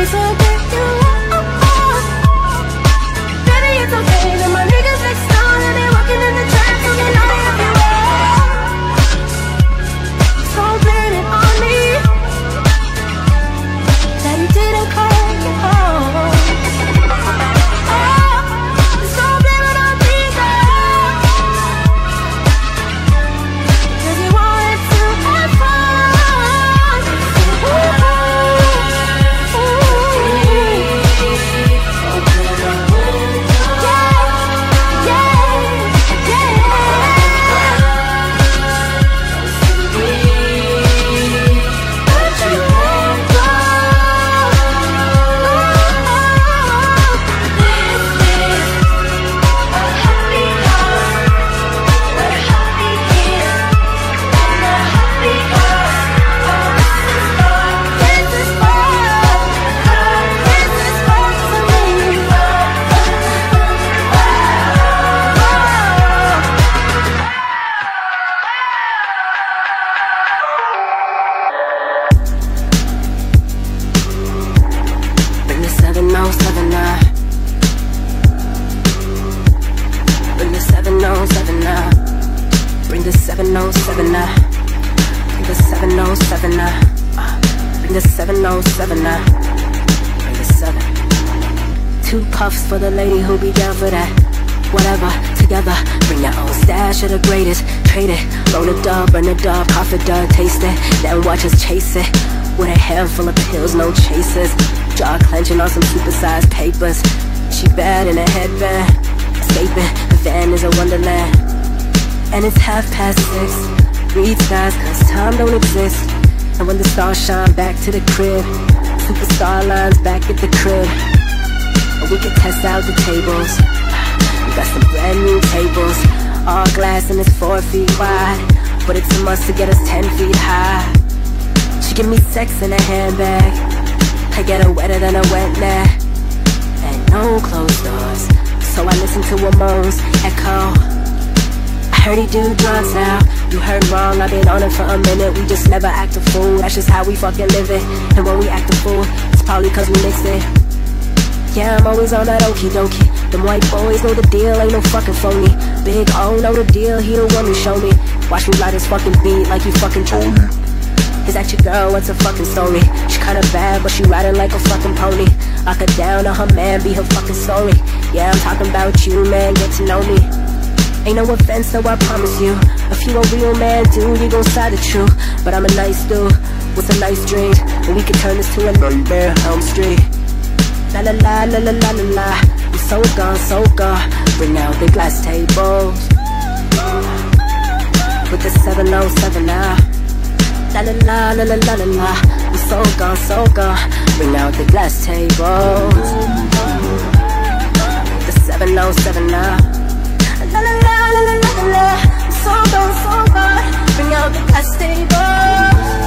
so get you off. Baby, it's okay, that my niggas next door, and they walking in the trap, so they know they everywhere. So blame it on me that he didn't call you home. Bring the 707 now. Bring the 707 now. Bring the 707 now. Bring the 7. 2 puffs for the lady who be down for that. Whatever, together. Bring that old stash of the greatest. Trade it, roll a dub, burn a dub, cough a dub, taste it. Then watch us chase it. With a handful of pills, no chasers. Jaw clenching on some supersized papers. She bad in a headband. Escaping, the van is a wonderland. And it's 6:30. Read skies cause time don't exist. And when the stars shine back to the crib, superstar lines back at the crib. And we can test out the tables. We got some brand new tables. All glass and it's 4 feet wide. But it's a must to get us 10 feet high. She give me sex in a handbag. I get her wetter than a wet nap. And no closed doors, so I listen to her moans echo. I heard he do drugs now. You heard wrong, I've been on it for a minute. We just never act a fool, that's just how we fucking live it. And when we act a fool, it's probably cause we mix it. Yeah, I'm always on that okie dokie. Them white boys know the deal, ain't no fucking phony. Big O know the deal, he the one who show me. Watch me ride this fucking beat like you fucking told me. Is that your girl? What's her fucking story? She kinda bad, but she riding like a fucking pony. Lock her down on her man, be her fucking story. Yeah, I'm talking about you, man, get to know me. Ain't no offense, though, I promise you. If you a real man, dude, you gon' side the truth. But I'm a nice dude, with a nice dream. And we can turn this to a nightmare, Elm Street. La la la la la la la la. I'm so gone, so gone. Bring out the glass tables. With the 707 now. La la la la la la la la. I'm so gone, so gone. Bring out the glass tables. The 707 now. La la la la la la la. I'm so gone, so gone. Bring out the glass tables.